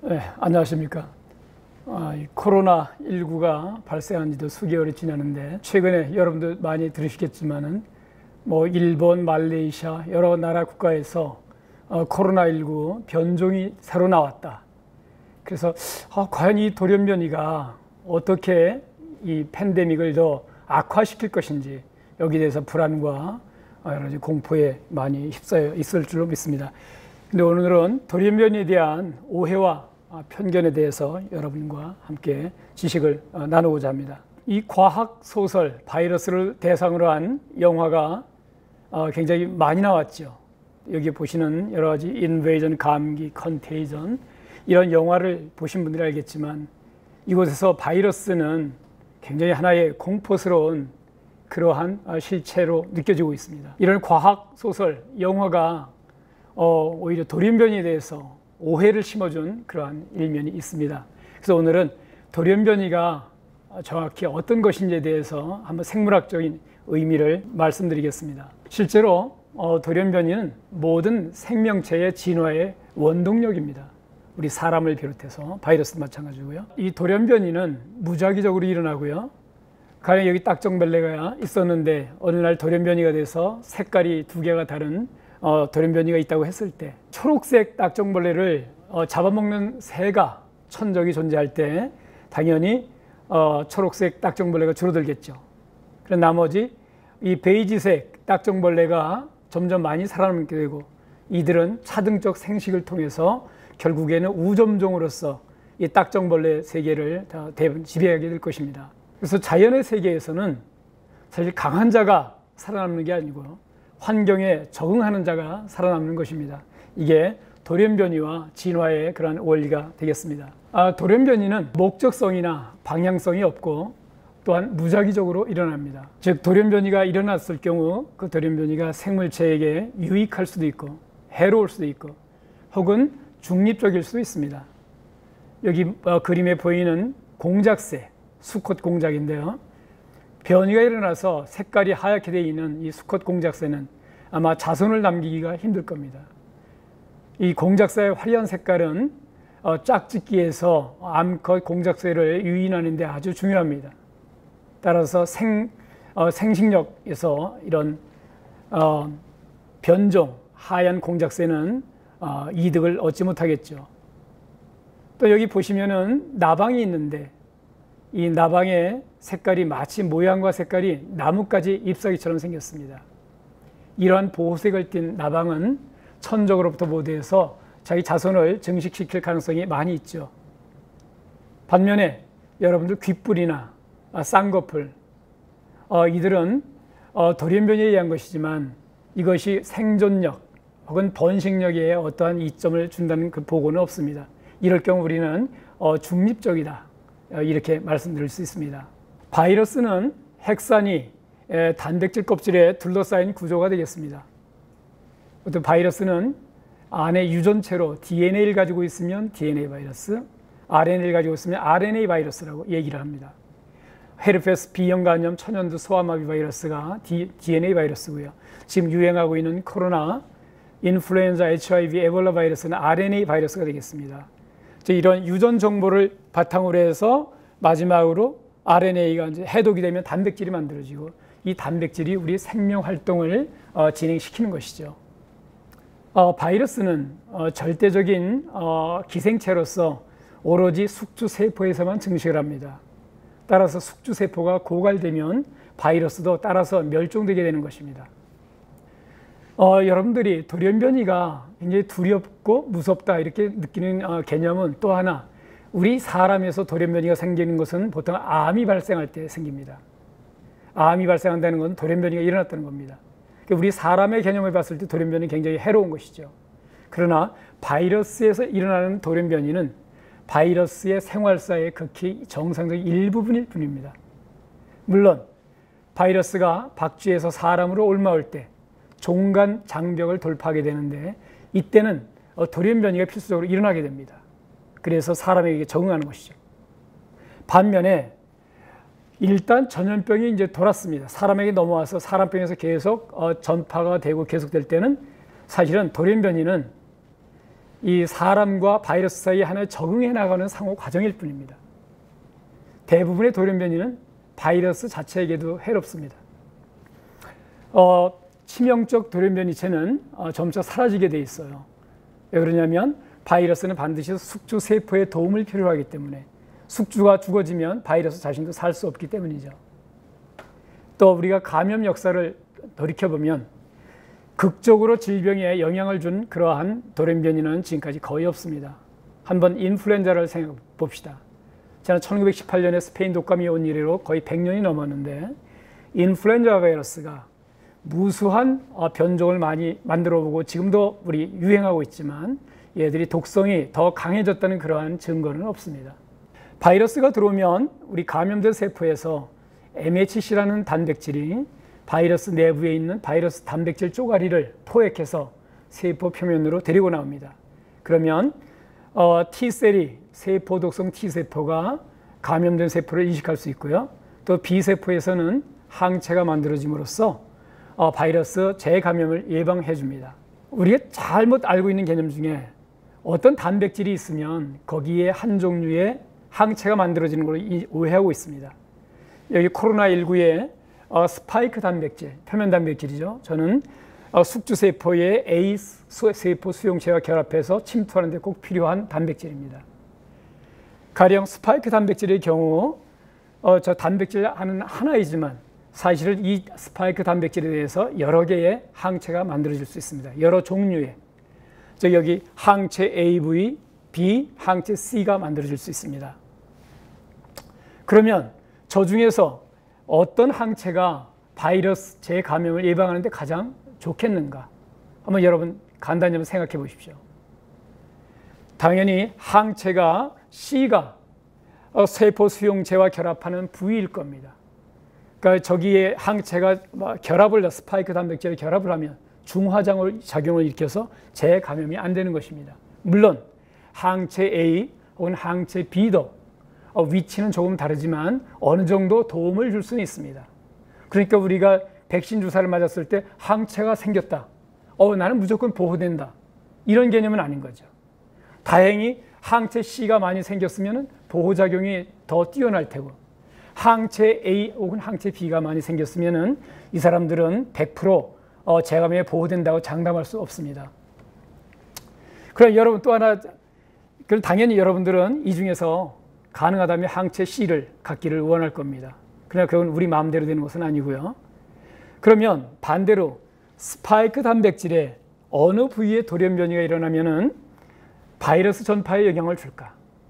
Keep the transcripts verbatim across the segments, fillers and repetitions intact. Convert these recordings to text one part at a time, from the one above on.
네, 안녕하십니까. 아, 이 코로나십구가 발생한 지도 수개월이 지났는데, 최근에 여러분들 많이 들으시겠지만은 뭐 일본, 말레이시아 여러 나라 국가에서 어, 코로나십구 변종이 새로 나왔다. 그래서 아, 과연 이 돌연변이가 어떻게 이 팬데믹을 더 악화시킬 것인지, 여기에 대해서 불안과 여러 가지 공포에 많이 휩싸여 있을 줄로 믿습니다. 근데 오늘은 돌연변이에 대한 오해와 편견에 대해서 여러분과 함께 지식을 나누고자 합니다. 이 과학 소설 바이러스를 대상으로 한 영화가 굉장히 많이 나왔죠. 여기 보시는 여러 가지 인베이전, 감기, 컨테이전 이런 영화를 보신 분들이 알겠지만, 이곳에서 바이러스는 굉장히 하나의 공포스러운 그러한 실체로 느껴지고 있습니다. 이런 과학 소설 영화가 어, 오히려 돌연변이에 대해서 오해를 심어준 그러한 일면이 있습니다. 그래서 오늘은 돌연변이가 정확히 어떤 것인지에 대해서 한번 생물학적인 의미를 말씀드리겠습니다. 실제로 어, 돌연변이는 모든 생명체의 진화의 원동력입니다. 우리 사람을 비롯해서 바이러스도 마찬가지고요. 이 돌연변이는 무작위적으로 일어나고요. 가령 여기 딱정벌레가 있었는데 어느 날 돌연변이가 돼서 색깔이 두 개가 다른 어, 돌연변이가 있다고 했을 때, 초록색 딱정벌레를 어, 잡아먹는 새가 천적이 존재할 때 당연히 어, 초록색 딱정벌레가 줄어들겠죠. 그런 나머지 이 베이지색 딱정벌레가 점점 많이 살아남게 되고, 이들은 차등적 생식을 통해서 결국에는 우점종으로서 이 딱정벌레 세계를 다 지배하게 될 것입니다. 그래서 자연의 세계에서는 사실 강한 자가 살아남는 게 아니고 환경에 적응하는 자가 살아남는 것입니다. 이게 돌연변이와 진화의 그러한 원리가 되겠습니다. 아, 돌연변이는 목적성이나 방향성이 없고 또한 무작위적으로 일어납니다. 즉, 돌연변이가 일어났을 경우 그 돌연변이가 생물체에게 유익할 수도 있고 해로울 수도 있고 혹은 중립적일 수도 있습니다. 여기 어, 그림에 보이는 공작새, 수컷 공작인데요. 변이가 일어나서 색깔이 하얗게 되어 있는 이 수컷 공작새는 아마 자손을 남기기가 힘들 겁니다. 이 공작새의 화려한 색깔은 어, 짝짓기에서 암컷 공작새를 유인하는 데 아주 중요합니다. 따라서 생, 어, 생식력에서 이런 어, 변종, 하얀 공작새는 어, 이득을 얻지 못하겠죠. 또 여기 보시면은 나방이 있는데, 이 나방의 색깔이 마치 모양과 색깔이 나뭇가지 잎사귀처럼 생겼습니다. 이러한 보호색을 띤 나방은 천적으로부터 보호돼서 자기 자손을 증식시킬 가능성이 많이 있죠. 반면에 여러분들 귓불이나 쌍꺼풀, 어, 이들은 어, 돌연변이에 의한 것이지만 이것이 생존력 혹은 번식력에 어떠한 이점을 준다는 그 보고는 없습니다. 이럴 경우 우리는 어, 중립적이다, 이렇게 말씀드릴 수 있습니다. 바이러스는 핵산이 단백질 껍질에 둘러싸인 구조가 되겠습니다. 어떤 바이러스는 안에 유전체로 디엔에이를 가지고 있으면 디엔에이 바이러스, 알엔에이를 가지고 있으면 알엔에이 바이러스라고 얘기를 합니다. 헤르페스 B형 간염 천연두 소아마비 바이러스가 디, 디엔에이 바이러스고요. 지금 유행하고 있는 코로나, 인플루엔자, 에이치아이브이, 에볼라 바이러스는 알엔에이 바이러스가 되겠습니다. 이런 유전 정보를 바탕으로 해서 마지막으로 알엔에이가 이제 해독이 되면 단백질이 만들어지고, 이 단백질이 우리 생명 활동을 어, 진행시키는 것이죠. 어, 바이러스는 어, 절대적인 어, 기생체로서 오로지 숙주세포에서만 증식을 합니다. 따라서 숙주세포가 고갈되면 바이러스도 따라서 멸종되게 되는 것입니다. 어, 여러분들이 돌연변이가 굉장히 두렵고 무섭다 이렇게 느끼는 어, 개념은 또 하나, 우리 사람에서 돌연변이가 생기는 것은 보통 암이 발생할 때 생깁니다. 암이 발생한다는 건 돌연변이가 일어났다는 겁니다. 우리 사람의 개념을 봤을 때 돌연변이는 굉장히 해로운 것이죠. 그러나 바이러스에서 일어나는 돌연변이는 바이러스의 생활사의 극히 정상적인 일부분일 뿐입니다. 물론 바이러스가 박쥐에서 사람으로 옮아올 때 종간 장벽을 돌파하게 되는데, 이때는 돌연변이가 필수적으로 일어나게 됩니다. 그래서 사람에게 적응하는 것이죠. 반면에 일단 전염병이 이제 돌았습니다. 사람에게 넘어와서 사람병에서 계속 전파가 되고 계속될 때는 사실은 돌연변이는 이 사람과 바이러스 사이에 하나의 적응해 나가는 상호 과정일 뿐입니다. 대부분의 돌연변이는 바이러스 자체에게도 해롭습니다. 어, 치명적 돌연변이체는 어, 점차 사라지게 돼 있어요. 왜 그러냐면 바이러스는 반드시 숙주 세포의 도움을 필요로 하기 때문에 숙주가 죽어지면 바이러스 자신도 살 수 없기 때문이죠. 또 우리가 감염 역사를 돌이켜보면 극적으로 질병에 영향을 준 그러한 돌연변이는 지금까지 거의 없습니다. 한번 인플루엔자를 생각해 봅시다. 지난 천구백십팔 년에 스페인 독감이 온 이래로 거의 백 년이 넘었는데 인플루엔자 바이러스가 무수한 변종을 많이 만들어보고 지금도 우리 유행하고 있지만 얘들이 독성이 더 강해졌다는 그러한 증거는 없습니다. 바이러스가 들어오면 우리 감염된 세포에서 엠에이치씨라는 단백질이 바이러스 내부에 있는 바이러스 단백질 쪼가리를 포획해서 세포 표면으로 데리고 나옵니다. 그러면 어, T셀이 세포 독성 T세포가 감염된 세포를 인식할 수 있고요. 또 B세포에서는 항체가 만들어짐으로써 어, 바이러스 재감염을 예방해 줍니다. 우리가 잘못 알고 있는 개념 중에 어떤 단백질이 있으면 거기에 한 종류의 항체가 만들어지는 걸로 오해하고 있습니다. 여기 코로나십구에 어, 스파이크 단백질, 표면 단백질이죠. 저는 어, 숙주세포의 A 세포 수용체와 결합해서 침투하는 데 꼭 필요한 단백질입니다. 가령 스파이크 단백질의 경우 어, 저 단백질 하는 하나이지만 사실은 이 스파이크 단백질에 대해서 여러 개의 항체가 만들어질 수 있습니다. 여러 종류의. 즉 여기 항체 에이브이, B, 항체 C가 만들어질 수 있습니다. 그러면 저 중에서 어떤 항체가 바이러스 재감염을 예방하는 데 가장 좋겠는가? 한번 여러분 간단히 한번 생각해 보십시오. 당연히 항체가 C가 세포 수용체와 결합하는 부위일 겁니다. 그러니까 저기에 항체가 결합을, 스파이크 단백질에 결합을 하면 중화작용을 작용을 일으켜서 재감염이 안 되는 것입니다. 물론 항체 A 혹은 항체 B도 위치는 조금 다르지만 어느 정도 도움을 줄 수는 있습니다. 그러니까 우리가 백신 주사를 맞았을 때 항체가 생겼다. 어, 나는 무조건 보호된다. 이런 개념은 아닌 거죠. 다행히 항체 C가 많이 생겼으면 보호작용이 더 뛰어날 테고 항체 A 혹은 항체 B가 많이 생겼으면 이 사람들은 백 퍼센트 어, 재감염에 보호된다고 장담할 수 없습니다. 그럼 여러분 또 하나, 그럼 당연히 여러분들은 이 중에서 가능하다면 항체 C를 갖기를 원할 겁니다. 그러나 그건 우리 마음대로 되는 것은 아니고요. 그러면 반대로 스파이크 단백질에 어느 부위에 돌연변이가 일어나면은 바이러스 전파에 영향을 줄까?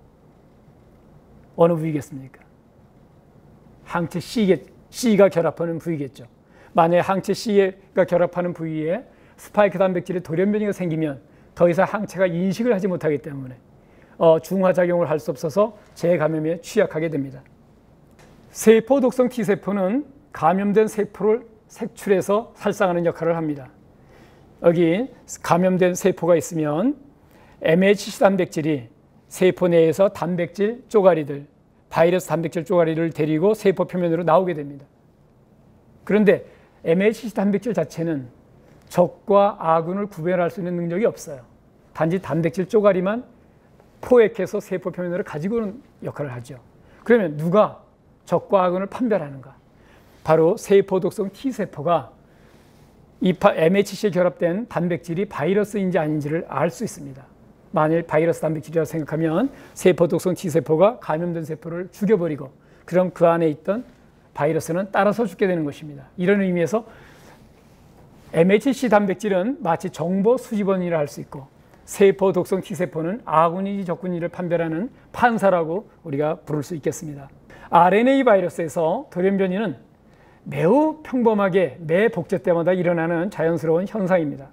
어느 부위겠습니까? 항체 C게, C가 결합하는 부위겠죠. 만약에 항체 C가 결합하는 부위에 스파이크 단백질에 돌연변이가 생기면 더 이상 항체가 인식을 하지 못하기 때문에 어, 중화작용을 할 수 없어서 재감염에 취약하게 됩니다. 세포 독성 T세포는 감염된 세포를 색출해서 살상하는 역할을 합니다. 여기 감염된 세포가 있으면 엠에이치씨 단백질이 세포 내에서 단백질 쪼가리들, 바이러스 단백질 쪼가리를 데리고 세포 표면으로 나오게 됩니다. 그런데 엠에이치씨 단백질 자체는 적과 아군을 구별할 수 있는 능력이 없어요. 단지 단백질 쪼가리만 포획해서 세포 표면으로 가지고 오는 역할을 하죠. 그러면 누가 적과 아군을 판별하는가? 바로 세포 독성 T세포가 이 엠에이치씨에 결합된 단백질이 바이러스인지 아닌지를 알 수 있습니다. 만일 바이러스 단백질이라고 생각하면 세포 독성 T세포가 감염된 세포를 죽여버리고 그럼 그 안에 있던 바이러스는 따라서 죽게 되는 것입니다. 이런 의미에서 엠에이치씨 단백질은 마치 정보 수집원이라 할 수 있고 세포 독성 T세포는 아군인지 적군인지를 판별하는 판사라고 우리가 부를 수 있겠습니다. 알엔에이 바이러스에서 돌연변이는 매우 평범하게 매 복제 때마다 일어나는 자연스러운 현상입니다.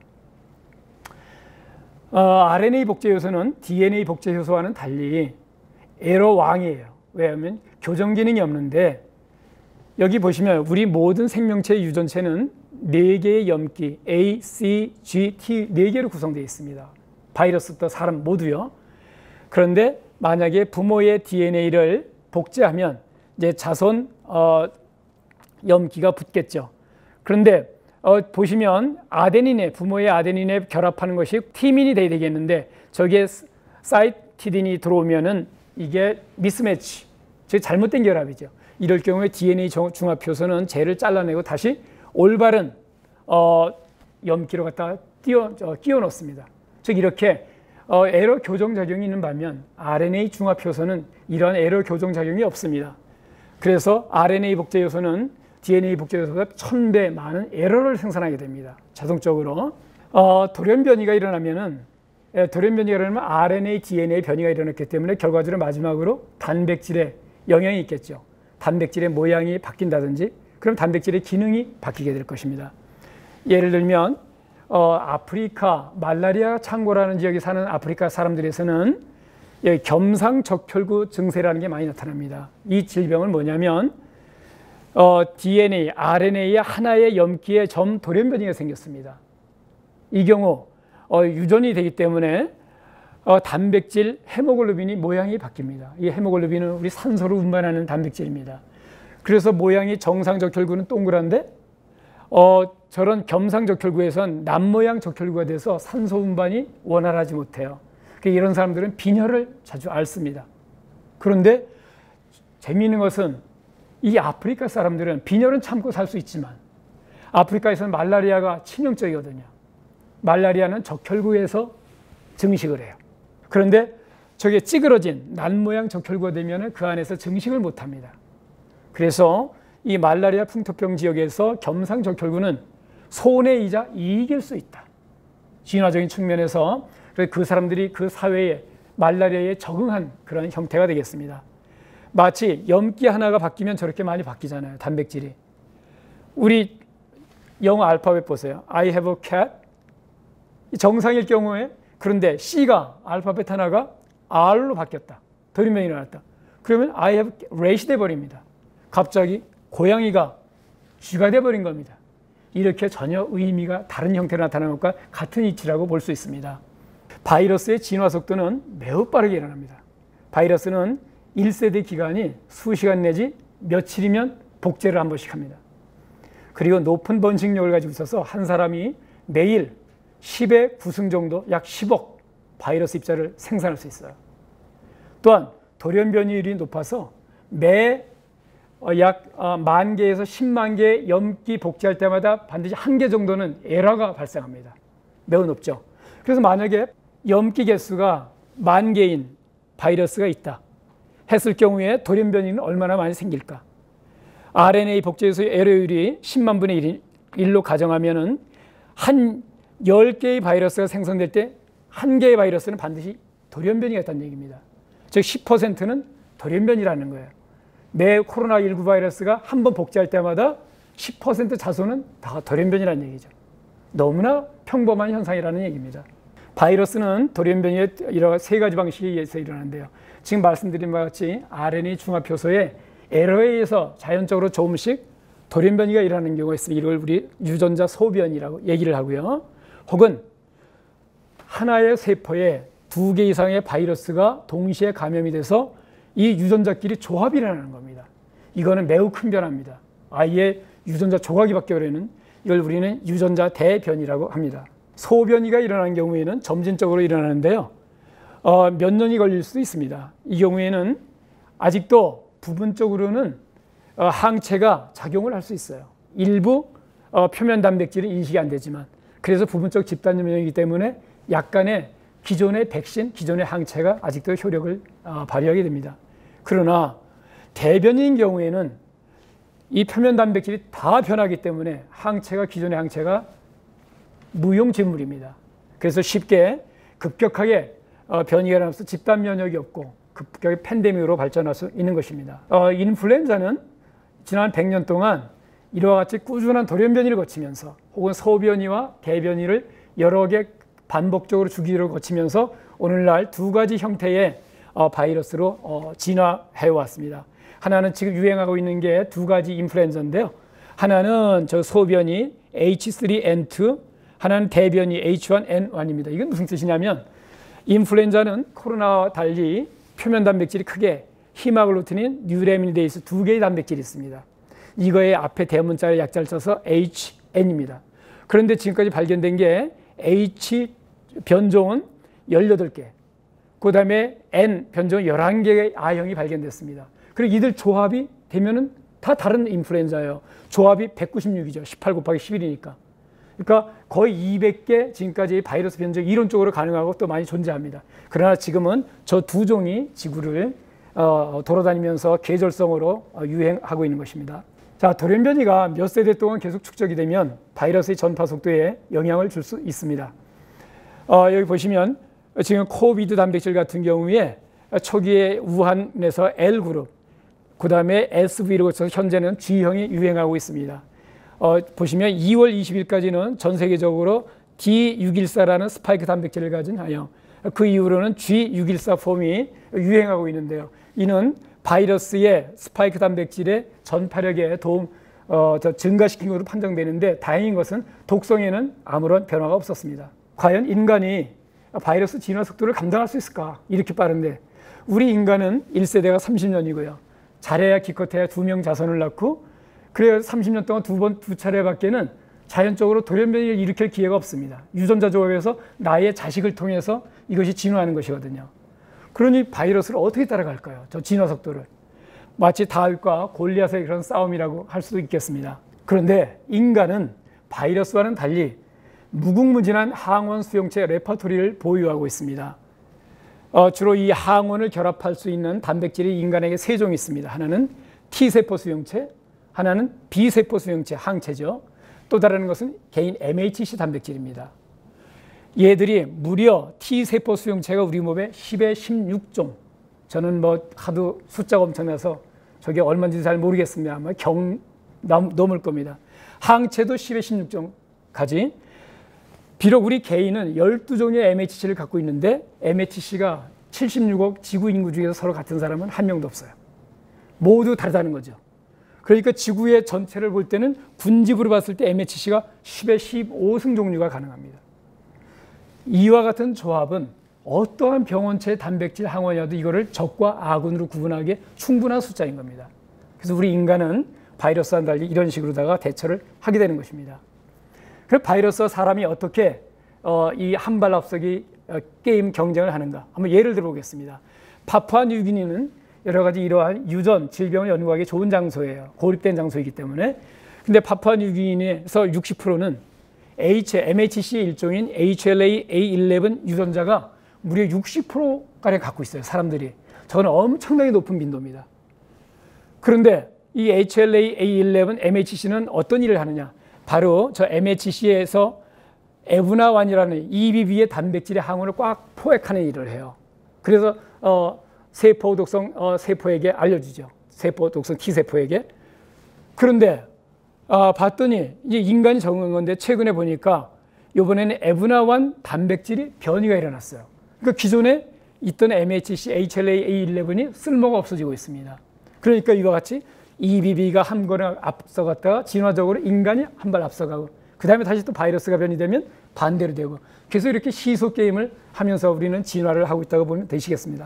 어, 알엔에이 복제 요소는 디엔에이 복제 요소와는 달리 에러 왕이에요. 왜냐하면 교정 기능이 없는데 여기 보시면 우리 모든 생명체의 유전체는 네 개의 염기 A, C, G, T 네 개로 구성되어 있습니다. 바이러스부터 사람 모두요. 그런데 만약에 부모의 디엔에이를 복제하면 이제 자손 어, 염기가 붙겠죠. 그런데 어, 보시면 아데닌에 부모의 아데닌에 결합하는 것이 티민이 돼야 되겠는데 저기에 사이티딘이 들어오면은 이게 미스매치, 즉 잘못된 결합이죠. 이럴 경우에 디엔에이 중합효소는 쟤를 잘라내고 다시 올바른 어, 염기로 갖다가 띄워, 어, 끼워 넣습니다. 즉 이렇게 어, 에러 교정 작용이 있는 반면 알엔에이 중합효소는 이러한 에러 교정 작용이 없습니다. 그래서 알엔에이 복제 요소는 디엔에이 복제 요소보다 천 배 많은 에러를 생산하게 됩니다. 자동적으로. 어, 돌연 변이가 일어나면은 예, 돌연 변이가 일어나면 알엔에이, 디엔에이 변이가 일어났기 때문에 결과적으로 마지막으로 단백질에 영향이 있겠죠. 단백질의 모양이 바뀐다든지 그럼 단백질의 기능이 바뀌게 될 것입니다. 예를 들면 어, 아프리카 말라리아 창고라는 지역에 사는 아프리카 사람들에서는 예, 겸상적혈구 증세라는 게 많이 나타납니다. 이 질병은 뭐냐면 어, 디엔에이, 알엔에이의 하나의 염기에 점 돌연 변이가 생겼습니다. 이 경우 어, 유전이 되기 때문에 어, 단백질 헤모글로빈이 모양이 바뀝니다. 이 헤모글로빈은 우리 산소를 운반하는 단백질입니다. 그래서 모양이 정상적 혈구는 동그란데 어, 저런 겸상적 혈구에선 남모양 적혈구가 돼서 산소 운반이 원활하지 못해요. 이런 사람들은 빈혈을 자주 앓습니다. 그런데 재미있는 것은 이 아프리카 사람들은 빈혈은 참고 살 수 있지만 아프리카에서는 말라리아가 치명적이거든요. 말라리아는 적혈구에서 증식을 해요. 그런데 저게 찌그러진 난모양 적혈구가 되면 그 안에서 증식을 못합니다. 그래서 이 말라리아 풍토병 지역에서 겸상 적혈구는 손해이자 이익일 수 있다. 진화적인 측면에서 그 사람들이 그 사회에 말라리아에 적응한 그런 형태가 되겠습니다. 마치 염기 하나가 바뀌면 저렇게 많이 바뀌잖아요. 단백질이. 우리 영어 알파벳 보세요. I have a cat. 정상일 경우에 그런데 C가 알파벳 하나가 R로 바뀌었다. 돌연변이 일어났다. 그러면 I have rat이 돼버립니다. 갑자기 고양이가 쥐가 돼버린 겁니다. 이렇게 전혀 의미가 다른 형태로 나타나는 것과 같은 이치라고 볼 수 있습니다. 바이러스의 진화 속도는 매우 빠르게 일어납니다. 바이러스는 일 세대 기간이 수시간 내지 며칠이면 복제를 한 번씩 합니다. 그리고 높은 번식력을 가지고 있어서 한 사람이 매일 십의 구승 정도, 약 십억 바이러스 입자를 생산할 수 있어요. 또한 돌연변이율이 높아서 매 약 만 개에서 십만 개의 염기 복제할 때마다 반드시 한 개 정도는 에러가 발생합니다. 매우 높죠. 그래서 만약에 염기 개수가 만 개인 바이러스가 있다 했을 경우에 돌연변이는 얼마나 많이 생길까? 알엔에이 복제에서의 에러율이 십만 분의 일로 가정하면은 한 열 개의 바이러스가 생성될 때 한 개의 바이러스는 반드시 돌연변이가 있다는 얘기입니다. 즉 십 퍼센트는 돌연변이라는 거예요. 매 코로나십구 바이러스가 한 번 복제할 때마다 십 퍼센트 자손은 다 돌연변이라는 얘기죠. 너무나 평범한 현상이라는 얘기입니다. 바이러스는 돌연변이의 이런 세 가지 방식에 의해서 일어나는데요. 지금 말씀드린 바와 같이 알엔에이 중합효소의 에러에 의해서 자연적으로 조금씩 돌연변이가 일어나는 경우가 있습니다. 이걸 우리 유전자 소변이라고 얘기를 하고요. 혹은 하나의 세포에 두 개 이상의 바이러스가 동시에 감염이 돼서 이 유전자끼리 조합이 일어나는 겁니다. 이거는 매우 큰 변화입니다. 아예 유전자 조각이 바뀌어버리는 이걸 우리는 유전자 대변이라고 합니다. 소변이가 일어나는 경우에는 점진적으로 일어나는데요. 어, 몇 년이 걸릴 수도 있습니다. 이 경우에는 아직도 부분적으로는 어, 항체가 작용을 할 수 있어요. 일부 어, 표면 단백질은 인식이 안 되지만 그래서 부분적 집단 면역이기 때문에 약간의 기존의 백신, 기존의 항체가 아직도 효력을 어, 발휘하게 됩니다. 그러나 대변인 경우에는 이 표면 단백질이 다 변하기 때문에 항체가 기존의 항체가 무용지물입니다. 그래서 쉽게 급격하게 어, 변이가 일어나서 집단 면역이 없고 급격하게 팬데믹으로 발전할 수 있는 것입니다. 어, 인플루엔자는 지난 백 년 동안 이와 같이 꾸준한 돌연변이를 거치면서 혹은 소변이와 대변이를 여러 개 반복적으로 주기를 거치면서 오늘날 두 가지 형태의 어, 바이러스로 어, 진화해 왔습니다. 하나는 지금 유행하고 있는 게 두 가지 인플루엔자인데요. 하나는 저 소변이 에이치 쓰리 엔 투, 하나는 대변이 에이치 원 엔 원입니다. 이건 무슨 뜻이냐면 인플루엔자는 코로나와 달리 표면 단백질이 크게 히마글루틴인 뉴레미니데이스 두 개의 단백질이 있습니다. 이거의 앞에 대문자를 약자를 써서 에이치 엔입니다. 그런데 지금까지 발견된 게 H 변종은 열여덟 개, 그 다음에 N 변종 열한 개의 A형이 발견됐습니다. 그리고 이들 조합이 되면은 다 다른 인플루엔자예요. 조합이 백구십육이죠. 십팔 곱하기 십일이니까. 그러니까 거의 이백 개 지금까지 바이러스 변종이 이론적으로 가능하고 또 많이 존재합니다. 그러나 지금은 저 두 종이 지구를 어, 돌아다니면서 계절성으로 어, 유행하고 있는 것입니다. 자, 돌연변이가 몇 세대 동안 계속 축적이 되면 바이러스의 전파 속도에 영향을 줄 수 있습니다. 어, 여기 보시면 지금 코비드 단백질 같은 경우에 초기에 우한에서 L그룹, 그 다음에 에스브이로 거쳐서 현재는 G형이 유행하고 있습니다. 어, 보시면 이월 이십일까지는 전 세계적으로 디 육백십사라는 스파이크 단백질을 가진 A형, 그 이후로는 지 육백십사 폼이 유행하고 있는데요. 이는 바이러스의 스파이크 단백질의 전파력에 도움, 어, 증가시킨 것으로 판정되는데 다행인 것은 독성에는 아무런 변화가 없었습니다. 과연 인간이 바이러스 진화 속도를 감당할 수 있을까? 이렇게 빠른데 우리 인간은 일 세대가 삼십 년이고요. 잘해야 기껏해야 두 명 자손을 낳고 그래야 삼십 년 동안 두 번, 두 차례밖에는 자연적으로 돌연변이를 일으킬 기회가 없습니다. 유전자 조합에서 나의 자식을 통해서 이것이 진화하는 것이거든요. 그러니 바이러스를 어떻게 따라갈까요? 저 진화 속도를. 마치 다윗과 골리앗의 그런 싸움이라고 할 수도 있겠습니다. 그런데 인간은 바이러스와는 달리 무궁무진한 항원 수용체 레퍼토리를 보유하고 있습니다. 어, 주로 이 항원을 결합할 수 있는 단백질이 인간에게 세 종이 있습니다. 하나는 T세포 수용체, 하나는 B세포 수용체, 항체죠. 또 다른 것은 개인 엠에이치씨 단백질입니다. 얘들이 무려 T세포 수용체가 우리 몸에 십에 십육 종. 저는 뭐 하도 숫자가 엄청나서 저게 얼마인지 잘 모르겠습니다. 아마 경 넘을 겁니다. 항체도 십에 십육 종까지. 비록 우리 개인은 열두 종의 엠에이치씨를 갖고 있는데 엠에이치씨가 칠십육억 지구 인구 중에서 서로 같은 사람은 한 명도 없어요. 모두 다르다는 거죠. 그러니까 지구의 전체를 볼 때는 군집으로 봤을 때 엠에이치씨가 십에 십오 승 종류가 가능합니다. 이와 같은 조합은 어떠한 병원체 단백질 항원이라도 이거를 적과 아군으로 구분하기에 충분한 숫자인 겁니다. 그래서 우리 인간은 바이러스와는 달리 이런 식으로다가 대처를 하게 되는 것입니다. 그래서 바이러스와 사람이 어떻게 어, 이 한 발 앞서기 어, 게임 경쟁을 하는가? 한번 예를 들어보겠습니다. 파푸아뉴기니는 여러 가지 이러한 유전, 질병을 연구하기 좋은 장소예요. 고립된 장소이기 때문에. 근데 파푸아뉴기니에서 육십 퍼센트는 H, 엠에이치씨의 일종인 에이치엘에이 에이 일레븐 유전자가 무려 육십 퍼센트가량 갖고 있어요. 사람들이. 저건 엄청나게 높은 빈도입니다. 그런데 이 에이치엘에이 에이 일레븐 엠에이치씨는 어떤 일을 하느냐? 바로 저 엠에이치씨에서 에브나일이라는 이비비의 단백질의 항원을 꽉 포획하는 일을 해요. 그래서 어, 세포 독성 어, 세포에게 알려주죠. 세포 독성 T세포에게. 그런데 아, 봤더니 이제 인간이 적은 건데 최근에 보니까 이번에는 에브나일 단백질이 변이가 일어났어요. 그러니까 기존에 있던 엠에이치씨, 에이치엘에이 에이 일레븐이 쓸모가 없어지고 있습니다. 그러니까 이와 같이 이비비가 한 걸음 앞서갔다가 진화적으로 인간이 한 발 앞서가고 그 다음에 다시 또 바이러스가 변이되면 반대로 되고 계속 이렇게 시소 게임을 하면서 우리는 진화를 하고 있다고 보면 되시겠습니다.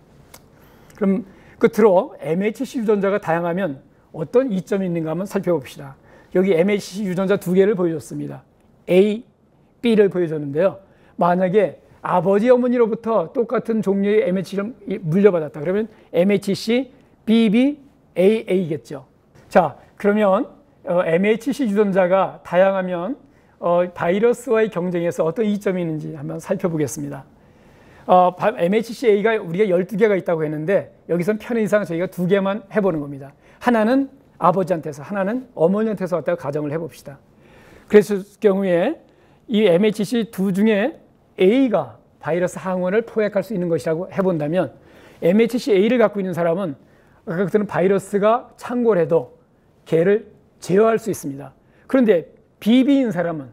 그럼 끝으로 엠에이치씨 유전자가 다양하면 어떤 이점이 있는가 한번 살펴봅시다. 여기 엠에이치씨 유전자 두 개를 보여줬습니다. A, B를 보여줬는데요. 만약에 아버지 어머니로부터 똑같은 종류의 엠에이치씨를 물려받았다. 그러면 엠에이치씨, 비비, 에이에이겠죠. 자, 그러면 어, 엠에이치씨 유전자가 다양하면 어, 바이러스와의 경쟁에서 어떤 이점이 있는지 한번 살펴보겠습니다. 어, 엠에이치씨-A가 우리가 열두 개가 있다고 했는데 여기선 편의상 저희가 두 개만 해보는 겁니다. 하나는 아버지한테서, 하나는 어머니한테서 왔다고 가정을 해봅시다. 그랬을 경우에 이 엠에이치씨 두 중에 A가 바이러스 항원을 포획할 수 있는 것이라고 해본다면 엠에이치씨-A를 갖고 있는 사람은 그들은 바이러스가 창궐해도 걔를 제어할 수 있습니다. 그런데 비비인 사람은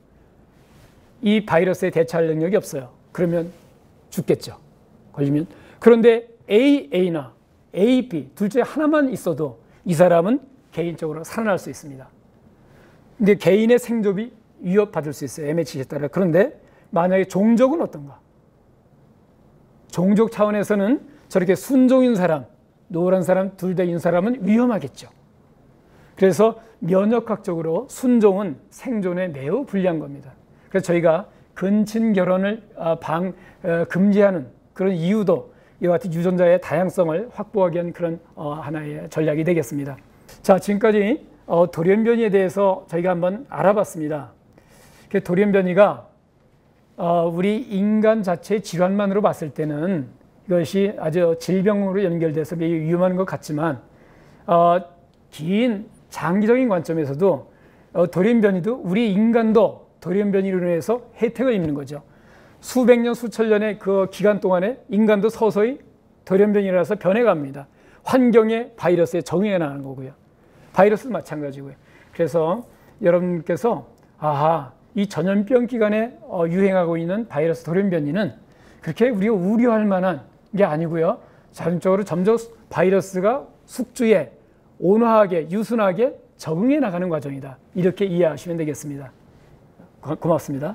이 바이러스에 대처할 능력이 없어요. 그러면 죽겠죠. 걸리면. 그런데 에이에이나 에이비 둘 중에 하나만 있어도 이 사람은 개인적으로 살아날 수 있습니다. 근데 개인의 생존이 위협받을 수 있어요. 엠에이치씨에 따라. 그런데 만약에 종족은 어떤가? 종족 차원에서는 저렇게 순종인 사람, 노란 사람, 둘 다인 사람은 위험하겠죠. 그래서 면역학적으로 순종은 생존에 매우 불리한 겁니다. 그래서 저희가 근친 결혼을 방, 금지하는 그런 이유도 이와 같은 유전자의 다양성을 확보하기 위한 그런 하나의 전략이 되겠습니다. 자, 지금까지 돌연변이에 대해서 저희가 한번 알아봤습니다. 돌연변이가 우리 인간 자체의 질환만으로 봤을 때는 이것이 아주 질병으로 연결돼서 매우 위험한 것 같지만 긴 장기적인 관점에서도 돌연변이도 우리 인간도 돌연변이로 인해서 혜택을 입는 거죠. 수백 년, 수천 년의 그 기간 동안에 인간도 서서히 돌연변이라서 변해갑니다. 환경에 바이러스에 적응해 나가는 거고요. 바이러스도 마찬가지고요. 그래서 여러분께서 아하, 이 전염병 기간에 유행하고 있는 바이러스 돌연변이는 그렇게 우리가 우려할 만한 게 아니고요. 자연적으로 점점 바이러스가 숙주에 온화하게, 유순하게 적응해 나가는 과정이다. 이렇게 이해하시면 되겠습니다. 고, 고맙습니다.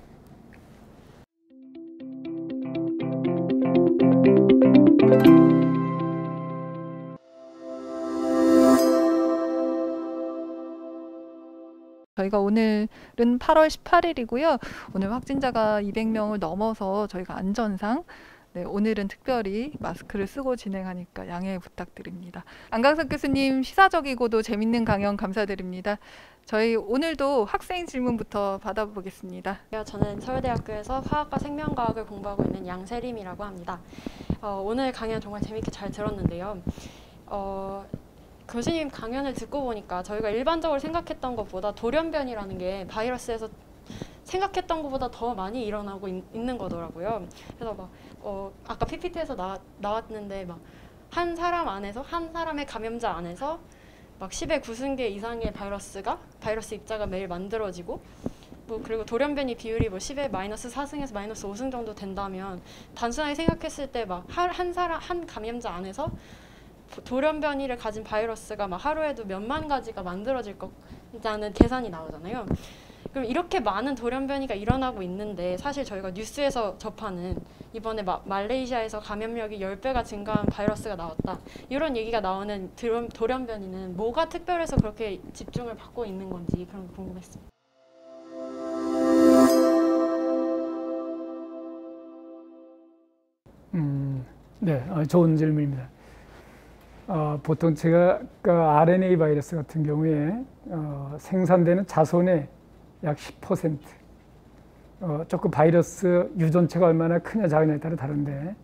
저희가 오늘은 팔월 십팔일이고요. 오늘 확진자가 이백 명을 넘어서 저희가 안전상 네, 오늘은 특별히 마스크를 쓰고 진행하니까 양해 부탁드립니다. 안강석 교수님 시사적이고도 재밌는 강연 감사드립니다. 저희 오늘도 학생 질문부터 받아보겠습니다. 저는 서울대학교에서 화학과 생명과학을 공부하고 있는 양세림이라고 합니다. 어, 오늘 강연 정말 재밌게 잘 들었는데요. 어, 교수님 강연을 듣고 보니까 저희가 일반적으로 생각했던 것보다 돌연변이라는 게 바이러스에서 생각했던 것보다 더 많이 일어나고 있, 있는 거더라고요. 그래서 막 어, 아까 피피티에서 나, 나왔는데 막 한 사람 안에서 한 사람의 감염자 안에서 막 십의 구승계 이상의 바이러스가 바이러스 입자가 매일 만들어지고 뭐 그리고 돌연변이 비율이 뭐 십의 마이너스 사승에서 마이너스 오승 정도 된다면 단순하게 생각했을 때 막 한 사람 한 감염자 안에서 돌연변이를 가진 바이러스가 막 하루에도 몇만 가지가 만들어질 거라는 계산이 나오잖아요. 그럼 이렇게 많은 돌연변이가 일어나고 있는데 사실 저희가 뉴스에서 접하는 이번에 마, 말레이시아에서 감염력이 십 배가 증가한 바이러스가 나왔다. 이런 얘기가 나오는 돌연변이는 뭐가 특별해서 그렇게 집중을 받고 있는 건지 그런 거 궁금했습니다. 음, 네, 좋은 질문입니다. 어, 보통 제가 그 알엔에이 바이러스 같은 경우에 어, 생산되는 자손의 약 십 퍼센트 어, 조금 바이러스 유전체가 얼마나 크냐 작으냐에 따라 다른데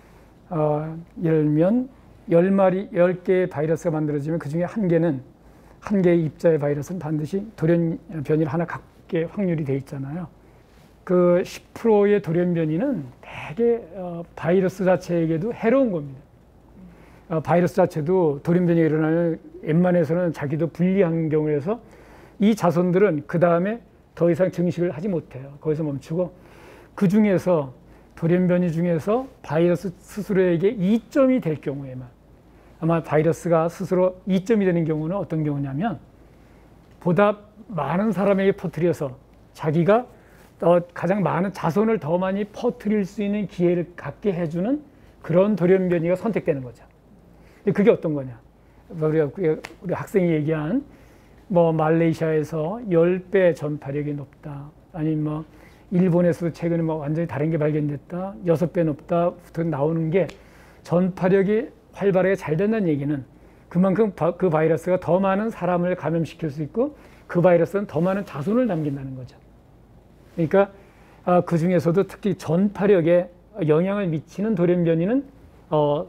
어, 예를 들면 열 마리, 열 개의 바이러스가 만들어지면 그 중에 한 개는 한 개의 입자의 바이러스는 반드시 돌연변이를 하나 갖게 확률이 돼 있잖아요. 그 십 퍼센트의 돌연변이는 대개 어, 바이러스 자체에게도 해로운 겁니다. 어, 바이러스 자체도 돌연변이가 일어나면 웬만해서는 자기도 불리한 경우에서 이 자손들은 그 다음에 더 이상 증식을 하지 못해요. 거기서 멈추고 그 중에서 돌연변이 중에서 바이러스 스스로에게 이점이 될 경우에만 아마 바이러스가 스스로 이점이 되는 경우는 어떤 경우냐면 보다 많은 사람에게 퍼뜨려서 자기가 어, 가장 많은 자손을 더 많이 퍼뜨릴 수 있는 기회를 갖게 해주는 그런 돌연변이가 선택되는 거죠. 그게 어떤 거냐? 우리가 우리 학생이 얘기한 뭐 말레이시아에서 십 배 전파력이 높다. 아니면 뭐 일본에서도 최근에 뭐 완전히 다른 게 발견됐다. 여섯 배 높다부터 나오는 게 전파력이 활발하게 잘 된다는 얘기는 그만큼 바, 그 바이러스가 더 많은 사람을 감염시킬 수 있고 그 바이러스는 더 많은 자손을 남긴다는 거죠. 그러니까 아, 그 중에서도 특히 전파력에 영향을 미치는 돌연변이는 어,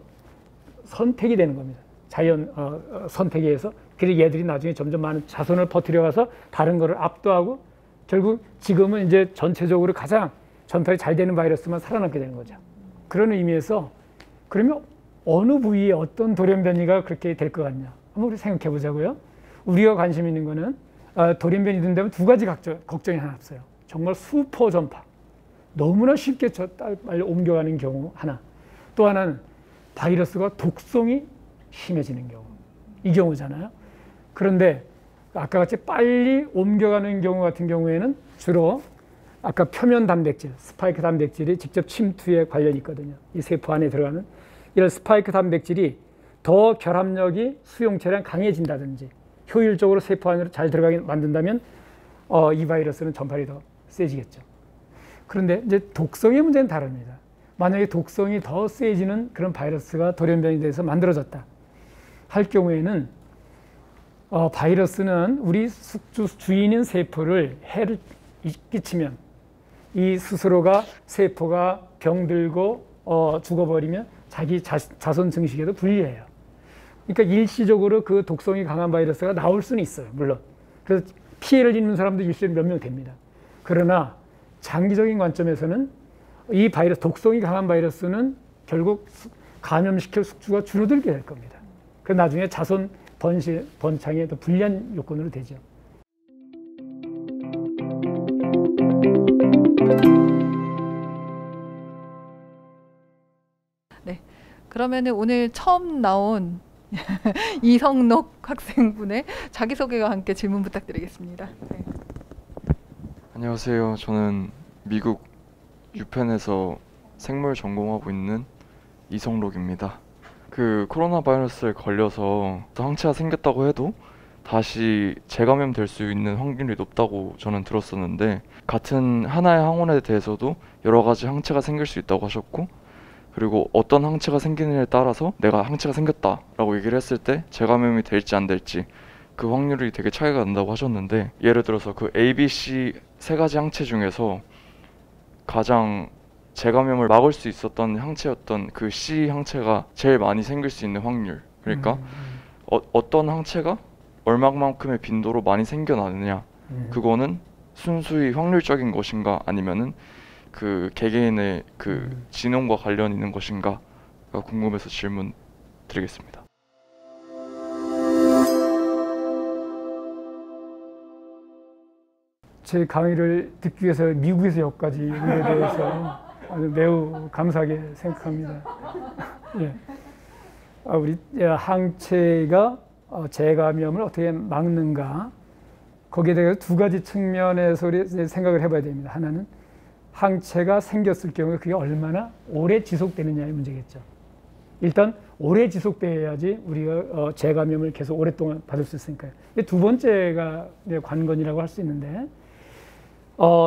선택이 되는 겁니다. 자연 어, 선택에 의해서. 그래서 얘들이 나중에 점점 많은 자손을 퍼뜨려가서 다른 거를 압도하고 결국 지금은 이제 전체적으로 가장 전파이 잘 되는 바이러스만 살아남게 되는 거죠. 그런 의미에서 그러면 어느 부위에 어떤 돌연변이가 그렇게 될 것 같냐? 한번 우리 생각해 보자고요. 우리가 관심 있는 거는 어, 돌연변이 된다면 두 가지 걱정, 걱정이 하나 없어요. 정말 수퍼 전파. 너무나 쉽게 저 빨리 옮겨가는 경우 하나. 또 하나는 바이러스가 독성이 심해지는 경우. 이 경우잖아요. 그런데 아까 같이 빨리 옮겨가는 경우 같은 경우에는 주로 아까 표면 단백질, 스파이크 단백질이 직접 침투에 관련이 있거든요. 이 세포 안에 들어가는 이런 스파이크 단백질이 더 결합력이 수용체랑 강해진다든지 효율적으로 세포 안으로 잘 들어가게 만든다면 어, 이 바이러스는 전파력이 더 세지겠죠. 그런데 이제 독성의 문제는 다릅니다. 만약에 독성이 더 세지는 그런 바이러스가 돌연변이 돼서 만들어졌다 할 경우에는 어, 바이러스는 우리 숙주 주인인 세포를 해를 끼치면 이 스스로가 세포가 병들고 어, 죽어버리면 자기 자, 자손 증식에도 불리해요. 그러니까 일시적으로 그 독성이 강한 바이러스가 나올 수는 있어요. 물론. 그래서 피해를 입는 사람도 일시에 몇 명 됩니다. 그러나 장기적인 관점에서는 이 바이러스, 독성이 강한 바이러스는 결국 감염시킬 숙주가 줄어들게 될 겁니다. 그 나중에 자손 번시, 번창에 더 불리한 요건으로 되죠. 네, 그러면은 오늘 처음 나온 이성록 학생분의 자기소개와 함께 질문 부탁드리겠습니다. 네. 안녕하세요. 저는 미국 유펜에서 생물 전공하고 있는 이성록입니다. 그 코로나 바이러스에 걸려서 항체가 생겼다고 해도 다시 재감염될 수 있는 확률이 높다고 저는 들었었는데, 같은 하나의 항원에 대해서도 여러 가지 항체가 생길 수 있다고 하셨고, 그리고 어떤 항체가 생기느냐에 따라서 내가 항체가 생겼다라고 얘기를 했을 때 재감염이 될지 안 될지 그 확률이 되게 차이가 난다고 하셨는데, 예를 들어서 그 A, B, C 세 가지 항체 중에서 가장 재감염을 막을 수 있었던 항체였던 그 C 항체가 제일 많이 생길 수 있는 확률, 그러니까 음, 어, 어떤 항체가 얼마만큼의 빈도로 많이 생겨나느냐, 음. 그거는 순수히 확률적인 것인가 아니면은 그 개개인의 그 음. 지능과 관련 있는 것인가가 궁금해서 질문 드리겠습니다. 제 강의를 듣기 위해서 미국에서 여기까지 온 데 대해서 아주 매우 감사하게 생각합니다. 예. 아, 우리 항체가 재감염을 어떻게 막는가, 거기에 대해서 두 가지 측면에서 생각을 해봐야 됩니다. 하나는 항체가 생겼을 경우에 그게 얼마나 오래 지속되느냐의 문제겠죠. 일단 오래 지속돼야지 우리가 재감염을 계속 오랫동안 받을 수 있으니까요. 두 번째가 관건이라고 할 수 있는데, 어,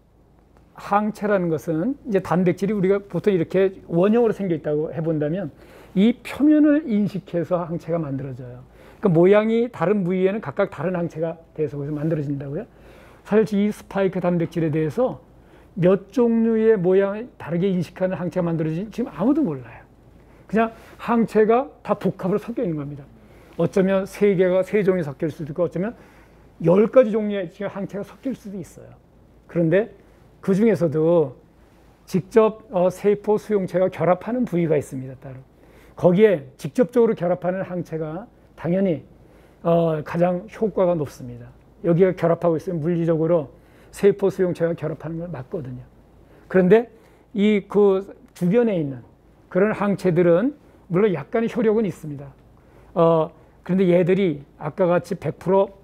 항체라는 것은 이제 단백질이 우리가 보통 이렇게 원형으로 생겨 있다고 해본다면 이 표면을 인식해서 항체가 만들어져요. 그 모양이 다른 부위에는 각각 다른 항체가 돼서 거기서 만들어진다고요. 사실 이 스파이크 단백질에 대해서 몇 종류의 모양을 다르게 인식하는 항체가 만들어진지 지금 아무도 몰라요. 그냥 항체가 다 복합으로 섞여 있는 겁니다. 어쩌면 세 개가 세 종이 섞일 수도 있고, 어쩌면 열 가지 종류의 항체가 섞일 수도 있어요. 그런데 그 중에서도 직접 어, 세포 수용체가 결합하는 부위가 있습니다. 따로 거기에 직접적으로 결합하는 항체가 당연히 어, 가장 효과가 높습니다. 여기가 결합하고 있으면 물리적으로 세포 수용체가 결합하는 걸 막거든요. 그런데 이 그 주변에 있는 그런 항체들은 물론 약간의 효력은 있습니다. 어, 그런데 얘들이 아까 같이 백 퍼센트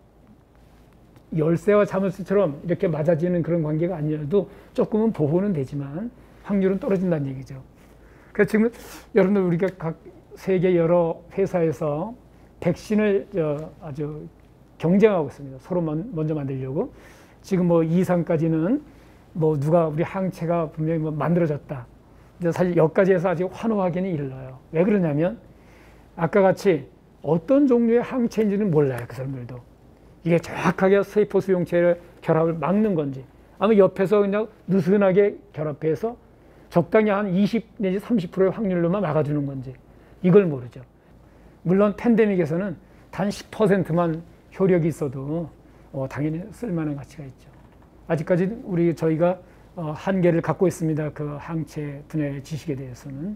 열쇠와 자물쇠처럼 이렇게 맞아지는 그런 관계가 아니라도 조금은 보호는 되지만 확률은 떨어진다는 얘기죠. 그래서 지금 여러분들 우리가 각 세계 여러 회사에서 백신을 저 아주 경쟁하고 있습니다. 서로 먼저 만들려고. 지금 뭐 이상까지는 뭐 누가 우리 항체가 분명히 뭐 만들어졌다. 근데 사실 여기까지 해서 아직 환호하기는 이르러요. 왜 그러냐면 아까 같이 어떤 종류의 항체인지는 몰라요. 그 사람들도. 이게 정확하게 세포 수용체를 결합을 막는 건지, 아마 옆에서 그냥 느슨하게 결합해서 적당히 한 이십 내지 삼십 퍼센트의 확률로만 막아주는 건지 이걸 모르죠. 물론 팬데믹에서는 단 십 퍼센트만 효력이 있어도 어, 당연히 쓸만한 가치가 있죠. 아직까지 우리 저희가 어, 한계를 갖고 있습니다. 그 항체 분야의 지식에 대해서는.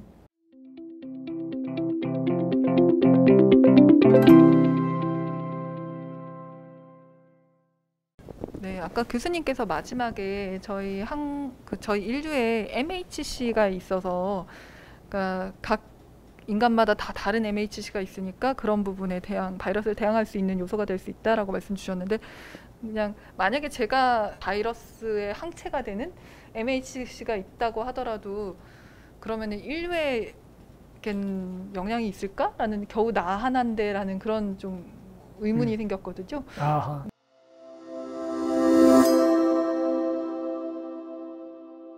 네, 아까 교수님께서 마지막에 저희 한 그 저희 인류에 엠에이치씨가 있어서, 그러니까 각 인간마다 다 다른 엠에이치씨가 있으니까 그런 부분에 대항 바이러스를 대항할 수 있는 요소가 될 수 있다라고 말씀 주셨는데, 그냥 만약에 제가 바이러스의 항체가 되는 엠에이치씨가 있다고 하더라도 그러면은 인류에 영향이 있을까라는, 겨우 나 하나인데라는 그런 좀 의문이 음. 생겼거든요. 아하.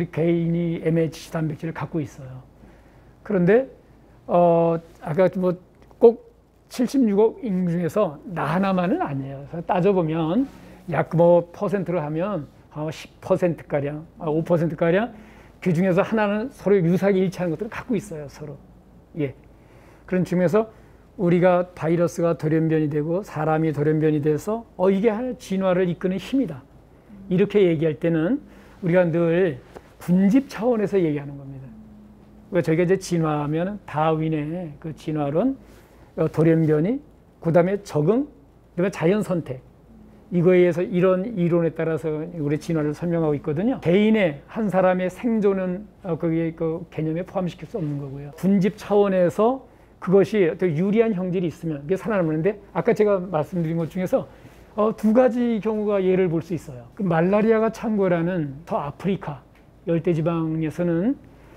우리 개인이 엠에이치씨 단백질을 갖고 있어요. 그런데 어, 아까 뭐 꼭 칠십육억 인구 중에서 나 하나만은 아니에요. 그래서 따져보면 약 뭐 퍼센트로 하면 십 퍼센트가량, 오 퍼센트가량 그 중에서 하나는 서로 유사하게 일치하는 것들을 갖고 있어요, 서로. 예. 그런 중에서 우리가 바이러스가 돌연변이 되고 사람이 돌연변이 돼서 어, 이게 하나의 진화를 이끄는 힘이다. 이렇게 얘기할 때는 우리가 늘 군집 차원에서 얘기하는 겁니다. 그러니까 저희가 이제 진화하면 다윈의 그 진화론, 돌연변이, 그 다음에 적응, 그 다음에 자연 선택. 이거에 의해서 이런 이론에 따라서 우리 진화를 설명하고 있거든요. 개인의 한 사람의 생존은 거기에 그 개념에 포함시킬 수 없는 거고요. 군집 차원에서 그것이 어떤 유리한 형질이 있으면 그게 살아남는데 아까 제가 말씀드린 것 중에서 어, 두 가지 경우가 예를 볼 수 있어요. 그 말라리아가 창궐하는 더 아프리카 열대지방에서는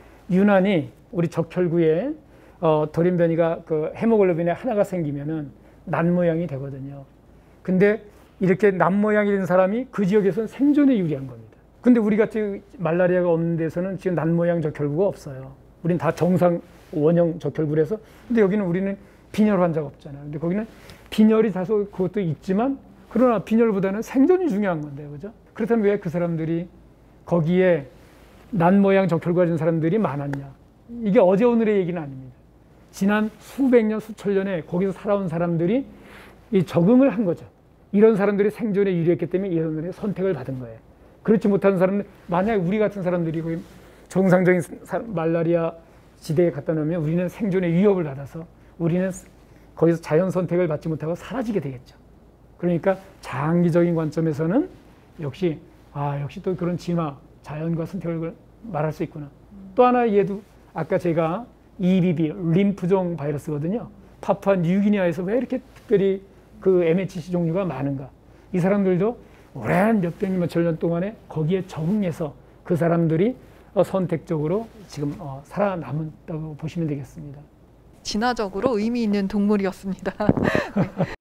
유난히 우리 적혈구에 어, 돌연변이가 그 헤모글로빈에 하나가 생기면은 난 모양이 되거든요. 근데 이렇게 남 모양이 된 사람이 그 지역에서는 생존에 유리한 겁니다. 근데 우리 같이 말라리아가 없는 데서는 지금 난 모양 적혈구가 없어요. 우린 다 정상 원형 적혈구라서. 근데 여기는 우리는 빈혈 환자가 없잖아요. 근데 거기는 빈혈이 다소 그것도 있지만 그러나 빈혈보다는 생존이 중요한 건데, 그죠? 그렇다면 왜 그 사람들이 거기에 난 모양 적혈구 가진 사람들이 많았냐? 이게 어제 오늘의 얘기는 아닙니다. 지난 수백 년, 수천 년에 거기서 살아온 사람들이 이 적응을 한 거죠. 이런 사람들이 생존에 유리했기 때문에 이런 사람들이 선택을 받은 거예요. 그렇지 못한 사람들, 만약 우리 같은 사람들이 거기 정상적인 말라리아 지대에 갖다 놓으면 우리는 생존의 위협을 받아서 우리는 거기서 자연 선택을 받지 못하고 사라지게 되겠죠. 그러니까 장기적인 관점에서는 역시 아 역시 또 그런 진화, 자연과 선택을 말할 수 있구나. 또 하나 얘도 아까 제가 이비비, 림프종 바이러스거든요. 파푸아 뉴기니아에서 왜 이렇게 특별히 그 엠에이치씨 종류가 많은가? 이 사람들도 오랜 몇백 년, 몇천 년 동안에 거기에 적응해서 그 사람들이 선택적으로 지금 살아남았다고 보시면 되겠습니다. 진화적으로 의미 있는 동물이었습니다. 네.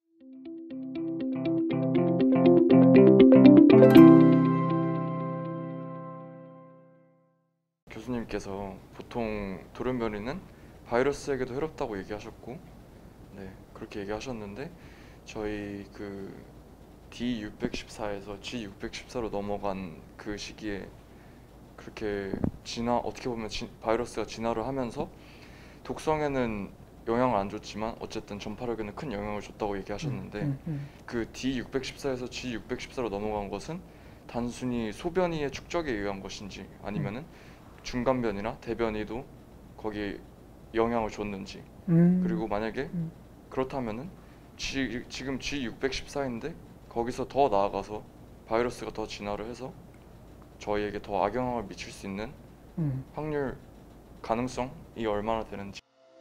교수님께서 보통 돌연변이는 바이러스에게도 해롭다고 얘기하셨고, 네 그렇게 얘기하셨는데 저희 그 디 육백십사에서 지 육백십사로 넘어간 그 시기에 그렇게 진화, 어떻게 보면 진, 바이러스가 진화를 하면서 독성에는 영향을 안 줬지만 어쨌든 전파력에는 큰 영향을 줬다고 얘기하셨는데 음, 음, 음. 그 디 육백십사에서 지 육백십사로 넘어간 것은 단순히 소변이의 축적에 의한 것인지 아니면은 중간변이나 대변이도 거기에 영향을 줬는지, 음. 그리고 만약에 음. 그렇다면은 지, 지금 지 육백십사인데 거기서 더 나아가서 바이러스가 더 진화를 해서 저희에게 더 악영향을 미칠 수 있는 음. 확률, 가능성이 얼마나 되는지.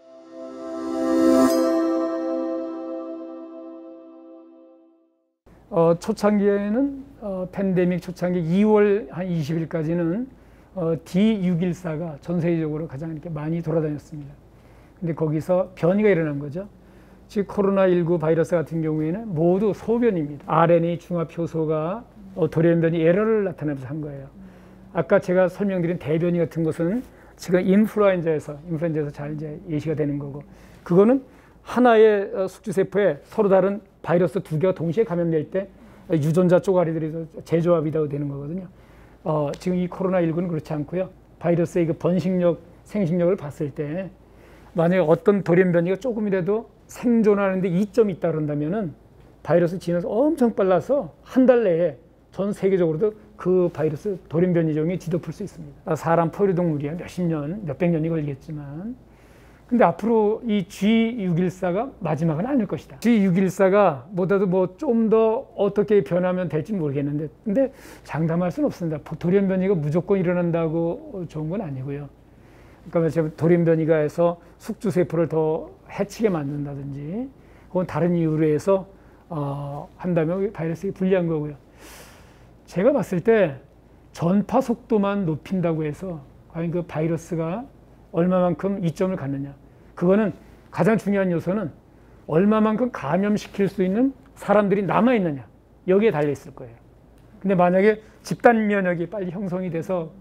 어, 초창기에는 어, 팬데믹 초창기 이월 한 이십 일까지는 어, 디 육백십사가 전 세계적으로 가장 이렇게 많이 돌아다녔습니다. 근데 거기서 변이가 일어난 거죠. 즉 코로나십구 바이러스 같은 경우에는 모두 소변입니다. 알엔에이 중합 효소가 어, 돌연변이 에러를 나타내면서 한 거예요. 아까 제가 설명드린 대변이 같은 것은 지금 인플루엔자에서 인플루엔자에서 잘 이제 예시가 되는 거고, 그거는 하나의 숙주세포에 서로 다른 바이러스 두 개가 동시에 감염될 때 유전자 쪼가리들이 재조합이 되는 거거든요. 어, 지금 이 코로나십구는 그렇지 않고요. 바이러스의 그 번식력, 생식력을 봤을 때 만약에 어떤 돌연변이가 조금이라도 생존하는데 이점이 있다 그런다면은 바이러스 진화가 엄청 빨라서 한 달 내에 전 세계적으로도 그 바이러스 돌연변이종이 뒤덮을 수 있습니다. 사람 포유동물이야 몇십 년, 몇백 년이 걸리겠지만, 근데 앞으로 이 지 육백십사가 마지막은 아닐 것이다. 지 육백십사가 뭐다도 뭐 좀 더 어떻게 변하면 될지 모르겠는데, 근데 장담할 수는 없습니다. 돌연변이가 무조건 일어난다고 좋은 건 아니고요. 그러니까 돌연변이가 해서 숙주세포를 더 해치게 만든다든지, 혹은 다른 이유로 해서 어, 한다면 바이러스가 불리한 거고요. 제가 봤을 때 전파 속도만 높인다고 해서 과연 그 바이러스가 얼마만큼 이점을 갖느냐, 그거는 가장 중요한 요소는 얼마만큼 감염시킬 수 있는 사람들이 남아있느냐, 여기에 달려 있을 거예요. 근데 만약에 집단 면역이 빨리 형성이 돼서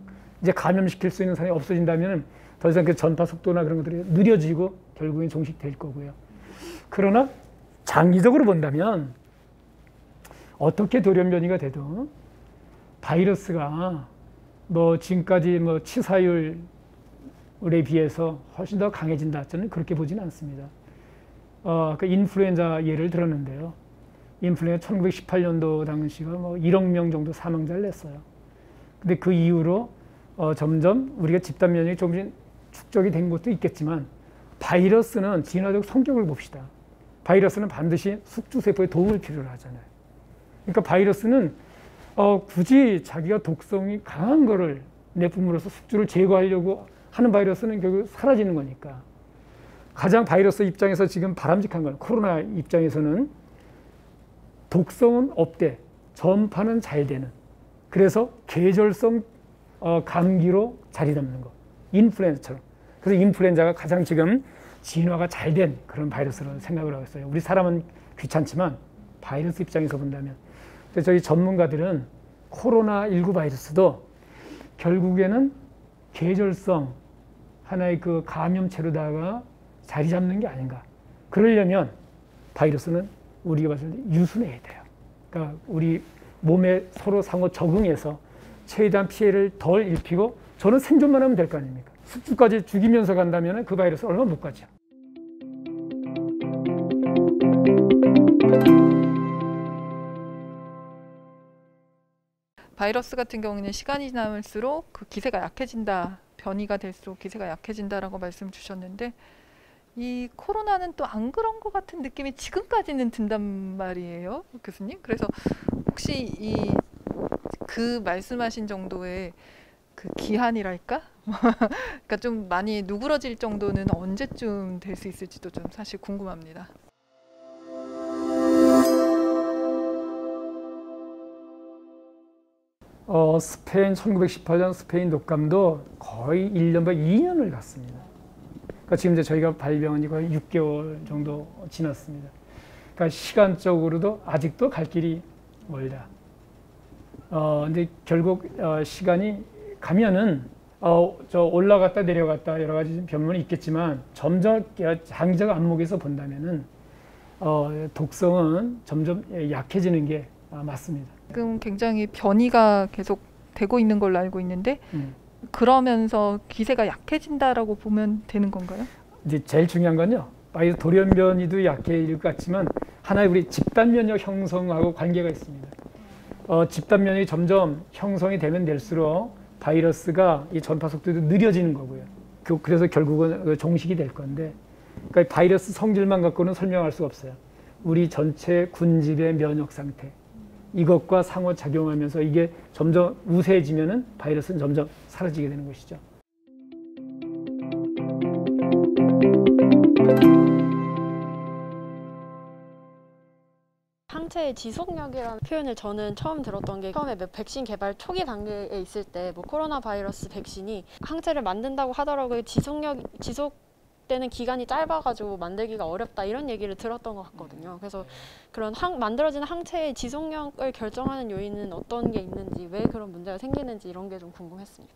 이제 감염시킬 수 있는 사람이 없어진다면 더 이상 그 전파 속도나 그런 것들이 느려지고 결국엔 종식될 거고요. 그러나 장기적으로 본다면 어떻게 돌연변이가 돼도 바이러스가 뭐 지금까지 뭐 치사율에 비해서 훨씬 더 강해진다. 저는 그렇게 보지는 않습니다. 어, 그 인플루엔자 예를 들었는데요. 인플루엔자 천구백십팔 년도 당시가 뭐 일억 명 정도 사망자를 냈어요. 근데 그 이후로 어, 점점 우리가 집단 면역이 조금씩 축적이 된 것도 있겠지만 바이러스는 진화적 성격을 봅시다. 바이러스는 반드시 숙주세포의 도움을 필요로 하잖아요. 그러니까 바이러스는 어, 굳이 자기가 독성이 강한 거를 내뿜으로써 숙주를 제거하려고 하는 바이러스는 결국 사라지는 거니까. 가장 바이러스 입장에서 지금 바람직한 건 코로나 입장에서는 독성은 없대, 전파는 잘 되는. 그래서 계절성 어, 감기로 자리 잡는 거. 인플루엔자처럼. 그래서 인플루엔자가 가장 지금 진화가 잘 된 그런 바이러스로 생각을 하고 있어요. 우리 사람은 귀찮지만 바이러스 입장에서 본다면. 근데 저희 전문가들은 코로나 십구 바이러스도 결국에는 계절성 하나의 그 감염체로다가 자리 잡는 게 아닌가. 그러려면 바이러스는 우리가 봤을 때 유순해야 돼요. 그러니까 우리 몸에 서로 상호 적응해서 최대한 피해를 덜 입히고 저는 생존만 하면 될 거 아닙니까? 숙주까지 죽이면서 간다면 그 바이러스 얼마 못 가죠. 바이러스 같은 경우는 시간이 지날수록 그 기세가 약해진다. 변이가 될수록 기세가 약해진다라고 말씀 주셨는데 이 코로나는 또 안 그런 것 같은 느낌이 지금까지는 든단 말이에요, 교수님. 그래서 혹시 이 그 말씀하신 정도의 그 기한이랄까? 그러니까 좀 많이 누그러질 정도는 언제쯤 될 수 있을지도 좀 사실 궁금합니다. 어, 스페인 천구백십팔 년 스페인 독감도 거의 일 년보다 이 년을 갔습니다. 그러니까 지금 이제 저희가 발병한 지 거의 육 개월 정도 지났습니다. 그러니까 시간적으로도 아직도 갈 길이 멀다. 어, 근데 결국 어, 시간이 가면은 어, 저 올라갔다 내려갔다 여러 가지 변론이 있겠지만 점점 장기적 안목에서 본다면은 어, 독성은 점점 약해지는 게 맞습니다. 지금 굉장히 변이가 계속 되고 있는 걸로 알고 있는데 음. 그러면서 기세가 약해진다라고 보면 되는 건가요? 이제 제일 중요한 건요. 바이러스 돌연변이도 약해질 것 같지만 하나의 우리 집단 면역 형성하고 관계가 있습니다. 어, 집단 면역이 점점 형성이 되면 될수록 바이러스가 이 전파 속도도 느려지는 거고요. 그, 그래서 결국은 종식이 될 건데, 그러니까 바이러스 성질만 갖고는 설명할 수가 없어요. 우리 전체 군집의 면역 상태 이것과 상호작용하면서 이게 점점 우세해지면은 바이러스는 점점 사라지게 되는 것이죠. 항체의 지속력이라는 표현을 저는 처음 들었던 게 처음에 백신 개발 초기 단계에 있을 때 뭐 코로나 바이러스 백신이 항체를 만든다고 하더라고요. 지속력 지속되는 기간이 짧아가지고 만들기가 어렵다 이런 얘기를 들었던 것 같거든요. 그래서 그런 항, 만들어지는 항체의 지속력을 결정하는 요인은 어떤 게 있는지, 왜 그런 문제가 생기는지 이런 게 좀 궁금했습니다.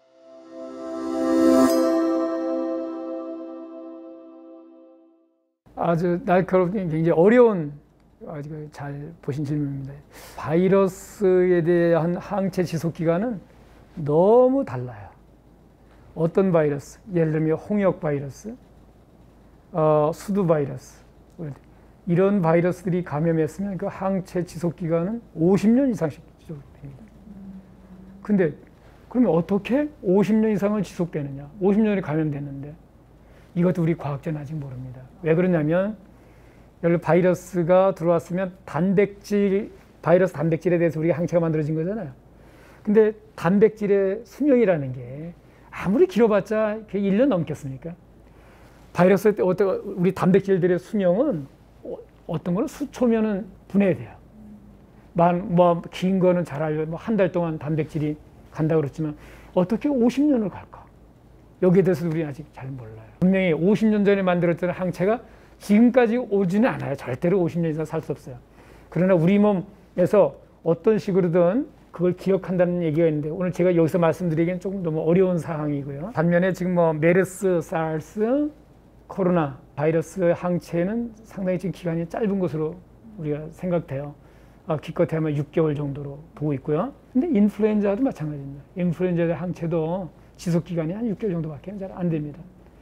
아주 날카롭게 굉장히 어려운 아주 잘 보신 질문입니다. 바이러스에 대한 항체 지속 기간은 너무 달라요. 어떤 바이러스, 예를 들면 홍역 바이러스, 어, 수두 바이러스 이런 바이러스들이 감염했으면 그 항체 지속 기간은 오십 년 이상씩 지속됩니다. 근데 그러면 어떻게 오십 년 이상을 지속되느냐? 오십 년이 감염됐는데 이것도 우리 과학자는 아직 모릅니다. 왜 그러냐면 여기 바이러스가 들어왔으면 단백질, 바이러스 단백질에 대해서 우리가 항체가 만들어진 거잖아요. 근데 단백질의 수명이라는 게 아무리 길어봤자 그게 일 년 넘겠습니까? 바이러스 때 어떤 우리 단백질들의 수명은 어떤 거는 수초면은 분해돼요. 뭐 긴 거는 잘 알려 뭐 한 달 동안 단백질이 간다 그랬지만 어떻게 오십 년을 갈까? 여기에 대해서 우리는 아직 잘 몰라요. 분명히 오십 년 전에 만들었던 항체가 지금까지 오지는 않아요. 절대로 오십 년 이상 살 수 없어요. 그러나 우리 몸에서 어떤 식으로든 그걸 기억한다는 얘기가 있는데 오늘 제가 여기서 말씀드리기엔 조금 너무 어려운 상황이고요. 반면에 지금 뭐 메르스, 사르스, 코로나 바이러스 항체는 상당히 지금 기간이 짧은 것으로 우리가 생각돼요. 아, 기껏해 하면 육 개월 정도로 보고 있고요. 근데 인플루엔자도 마찬가지입니다. 인플루엔자의 항체도 지속 기간이 한 육 개월 정도밖에 잘 안 됩니다.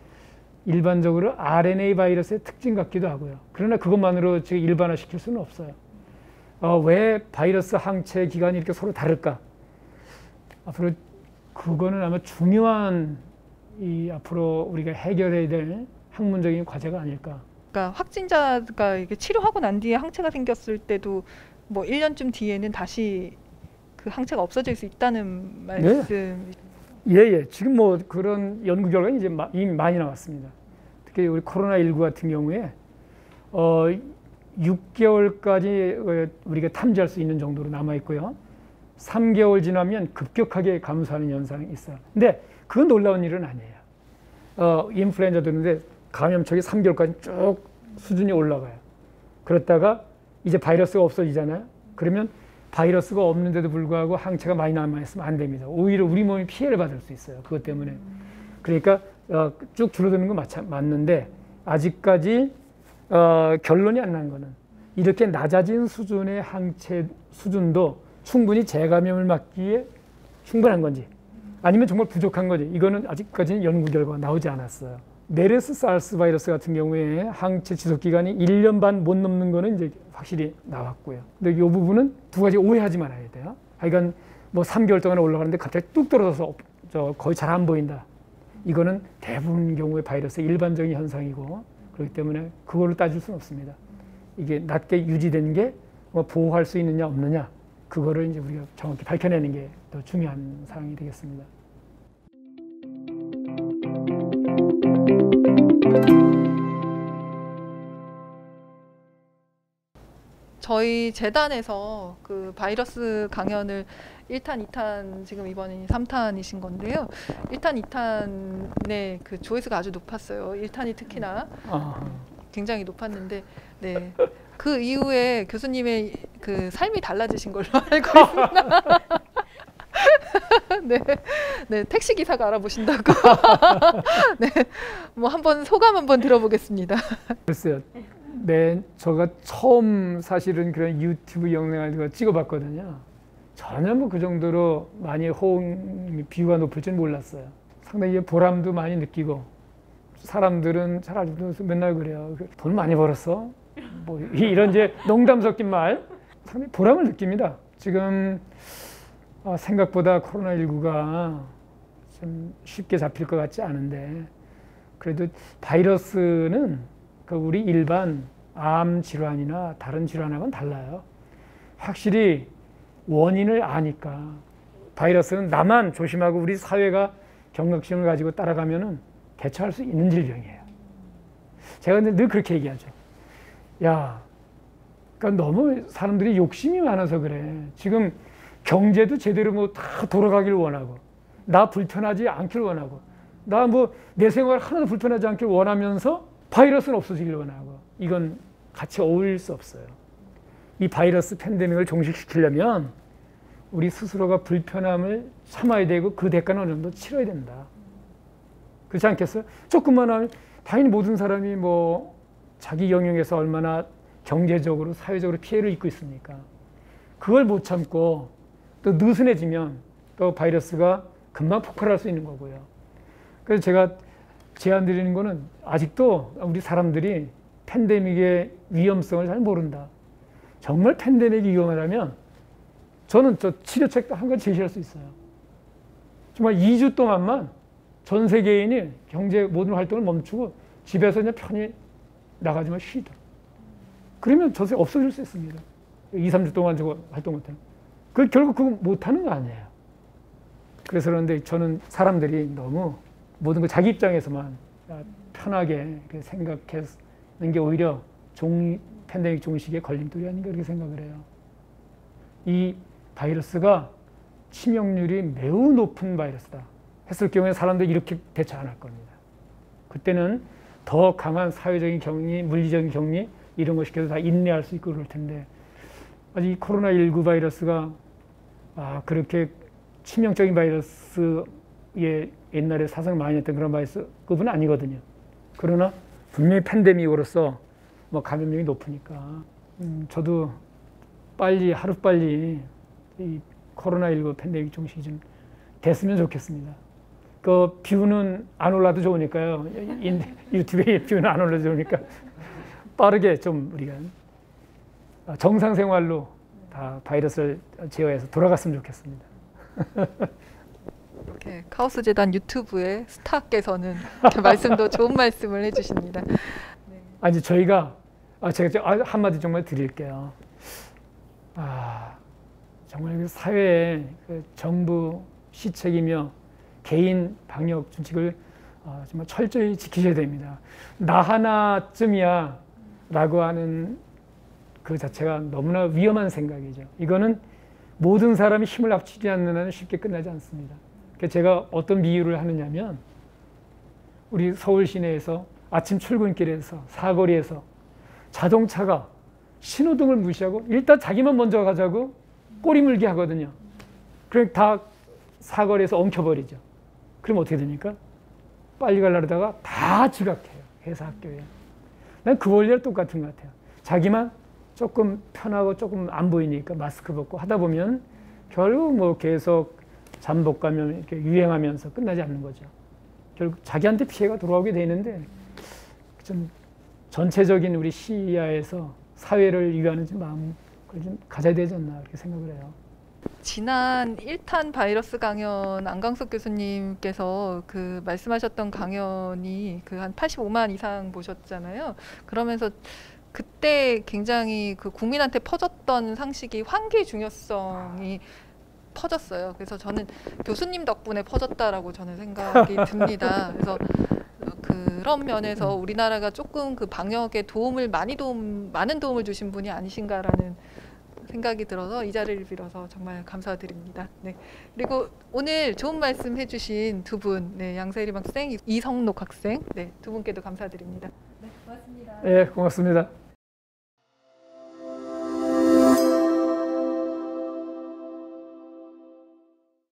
일반적으로 알엔에이 바이러스의 특징 같기도 하고요. 그러나 그것만으로 지금 일반화시킬 수는 없어요. 어, 왜 바이러스 항체 기간이 이렇게 서로 다를까? 앞으로 그거는 아마 중요한 이 앞으로 우리가 해결해야 될 학문적인 과제가 아닐까. 그러니까 확진자가 이게 치료하고 난 뒤에 항체가 생겼을 때도 뭐 일 년쯤 뒤에는 다시 그 항체가 없어질 수 있다는 말씀. 네. 예예. 지금 뭐 그런 연구 결과는 이제 이미 많이 나왔습니다. 특히 우리 코로나십구 같은 경우에 어, 육 개월까지 우리가 탐지할 수 있는 정도로 남아 있고요. 삼 개월 지나면 급격하게 감소하는 현상이 있어요. 근데 그건 놀라운 일은 아니에요. 어, 인플루엔자도 있는데 감염촉이 삼 개월까지 쭉 수준이 올라가요. 그렇다가 이제 바이러스가 없어지잖아요. 그러면 바이러스가 없는데도 불구하고 항체가 많이 남아있으면 안 됩니다. 오히려 우리 몸이 피해를 받을 수 있어요. 그것 때문에. 그러니까 어, 쭉 줄어드는 건 맞, 맞는데 아직까지 어, 결론이 안 난 거는 이렇게 낮아진 수준의 항체 수준도 충분히 재감염을 막기에 충분한 건지 아니면 정말 부족한 건지 이거는 아직까지는 연구 결과가 나오지 않았어요. 메르스 사르스 바이러스 같은 경우에 항체 지속 기간이 일 년 반 못 넘는 거는 이제 확실히 나왔고요. 근데 이 부분은 두 가지 오해하지 말아야 돼요. 하여간 뭐 삼 개월 동안 올라가는데 갑자기 뚝 떨어져서 저 거의 잘 안 보인다. 이거는 대부분 경우의 바이러스의 일반적인 현상이고 그렇기 때문에 그걸로 따질 수는 없습니다. 이게 낮게 유지된 게 뭐 보호할 수 있느냐 없느냐 그거를 이제 우리가 정확히 밝혀내는 게 더 중요한 사항이 되겠습니다. 저희 재단에서 그 바이러스 강연을 일 탄, 이 탄 지금 이번이 삼 탄이신 건데요. 일 탄, 이 탄의 그 조회수가 아주 높았어요. 일 탄이 특히나 아. 굉장히 높았는데, 네. 그 이후에 교수님의 그 삶이 달라지신 걸로 알고 있습니다. 네, 네, 택시 기사가 알아보신다고. 네, 뭐 한번 소감 한번 들어보겠습니다. 글쎄요, 네, 제가 처음 사실은 그런 유튜브 영상을 찍어봤거든요. 전혀 뭐 그 정도로 많이 호응 비유가 높을 줄 몰랐어요. 상당히 보람도 많이 느끼고 사람들은 잘 알면서 맨날 그래요. 돈 많이 벌었어? 뭐 이런 이제 농담 섞인 말 상당히 보람을 느낍니다. 지금 아, 생각보다 코로나십구가 좀 쉽게 잡힐 것 같지 않은데 그래도 바이러스는 그 우리 일반 암 질환이나 다른 질환하고는 달라요. 확실히 원인을 아니까 바이러스는 나만 조심하고 우리 사회가 경각심을 가지고 따라가면은 대처할 수 있는 질병이에요. 제가 근데 늘 그렇게 얘기하죠. 야, 그러니까 너무 사람들이 욕심이 많아서 그래. 지금 경제도 제대로 뭐 다 돌아가길 원하고, 나 불편하지 않길 원하고, 나 뭐 내 생활 하나도 불편하지 않길 원하면서 바이러스는 없어지길 원하고, 이건 같이 어울릴 수 없어요. 이 바이러스 팬데믹을 종식시키려면 우리 스스로가 불편함을 참아야 되고 그 대가는 어느 정도 치러야 된다. 그렇지 않겠어요? 조금만 하면 당연히 모든 사람이 뭐 자기 영역에서 얼마나 경제적으로 사회적으로 피해를 입고 있습니까? 그걸 못 참고 또 느슨해지면 또 바이러스가 금방 폭발할 수 있는 거고요. 그래서 제가 제안 드리는 거는 아직도 우리 사람들이 팬데믹의 위험성을 잘 모른다. 정말 팬데믹이 위험하다면 저는 저 치료책도 한 가지 제시할 수 있어요. 정말 이 주 동안만 전 세계인이 경제 모든 활동을 멈추고 집에서 그냥 편히 나가지만 쉬다. 그러면 전세 없어질 수 있습니다. 이, 삼 주 동안 저거 활동 못하는. 그 결국 그거 못하는 거 아니에요. 그래서 그런데 저는 사람들이 너무 모든 걸 자기 입장에서만 편하게 생각하는 게 오히려 종, 팬데믹 종식의 걸림돌이 아닌가 그렇게 생각을 해요. 이 바이러스가 치명률이 매우 높은 바이러스다 했을 경우에 사람들이 이렇게 대처 안 할 겁니다. 그때는 더 강한 사회적인 격리, 물리적인 격리 이런 거 시켜서 다 인내할 수 있고 그럴 텐데 아직 이 코로나십구 바이러스가 아, 그렇게 치명적인 바이러스에 옛날에 사상 많이 했던 그런 바이러스급은 아니거든요. 그러나 분명히 팬데믹으로서 뭐 감염력이 높으니까 음, 저도 빨리 하루빨리 이 코로나십구 팬데믹 종식이 좀 됐으면 좋겠습니다. 그 뷰는 안 올라도 좋으니까요. 인, 유튜브에 뷰는 안 올라도 좋으니까 빠르게 좀 우리가 정상 생활로 다 바이러스를 제어해서 돌아갔으면 좋겠습니다. 이렇게 카오스 재단 유튜브의 스타께서는 이렇게 말씀도 좋은 말씀을 해주십니다. 네. 아니 저희가 아, 제가 한마디 정말 드릴게요. 아, 정말 그 사회에 그 정부 시책이며 개인 방역 준칙을 어, 정말 철저히 지키셔야 됩니다. 나 하나쯤이야 라고 하는 그 자체가 너무나 위험한 생각이죠. 이거는 모든 사람이 힘을 합치지 않는 한은 쉽게 끝나지 않습니다. 그래서 제가 어떤 비유를 하느냐면 우리 서울 시내에서 아침 출근길에서 사거리에서 자동차가 신호등을 무시하고 일단 자기만 먼저 가자고 꼬리 물게 하거든요. 그럼 다 사거리에서 엉켜버리죠. 그럼 어떻게 됩니까? 빨리 가려다가 다 지각해요. 회사 학교에. 난 그 원리랑 똑같은 것 같아요. 자기만 조금 편하고 조금 안 보이니까 마스크 벗고 하다 보면 결국 뭐 계속 잠복 감염 이렇게 유행하면서 끝나지 않는 거죠. 결국 자기한테 피해가 돌아오게 되는데 좀 전체적인 우리 시야에서 사회를 위하는 좀 마음을 좀 가져야 되지 않나 그렇게 생각을 해요. 지난 일 탄 바이러스 강연 안광석 교수님께서 그 말씀하셨던 강연이 그 한 팔십오만 이상 보셨잖아요. 그러면서 그때 굉장히 그 국민한테 퍼졌던 상식이 환기의 중요성이 퍼졌어요. 그래서 저는 교수님 덕분에 퍼졌다라고 저는 생각이 듭니다. 그래서 그런 면에서 우리나라가 조금 그 방역에 도움을 많이 도움 많은 도움을 주신 분이 아니신가라는 생각이 들어서 이 자리를 빌어서 정말 감사드립니다. 네. 그리고 오늘 좋은 말씀 해주신 두 분, 네, 양세림 학생, 이성록 학생, 네, 두 분께도 감사드립니다. 네, 고맙습니다. 네, 고맙습니다.